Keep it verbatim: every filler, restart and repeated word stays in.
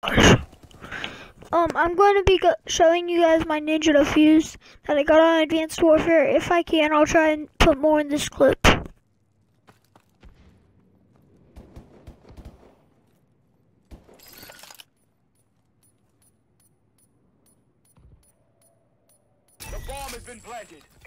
Um, I'm going to be go showing you guys my ninja defuse that I got on Advanced Warfare. If I can, I'll try and put more in this clip. The bomb has been planted.